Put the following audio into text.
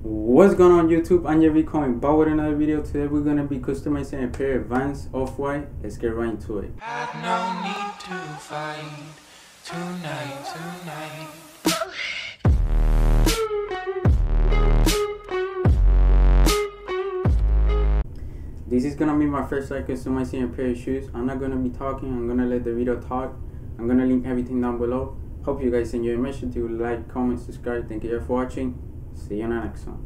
What's going on YouTube? I'm Javi coming back with another video. Today we're gonna be customizing a pair of Vans off-white. Let's get right into it. Had no need to fight tonight. This is gonna be my first time customizing a pair of shoes. I'm not gonna be talking, I'm gonna let the video talk. I'm gonna link everything down below. Hope you guys enjoy. Make sure to like, comment, subscribe. Thank you for watching. See you in the next one.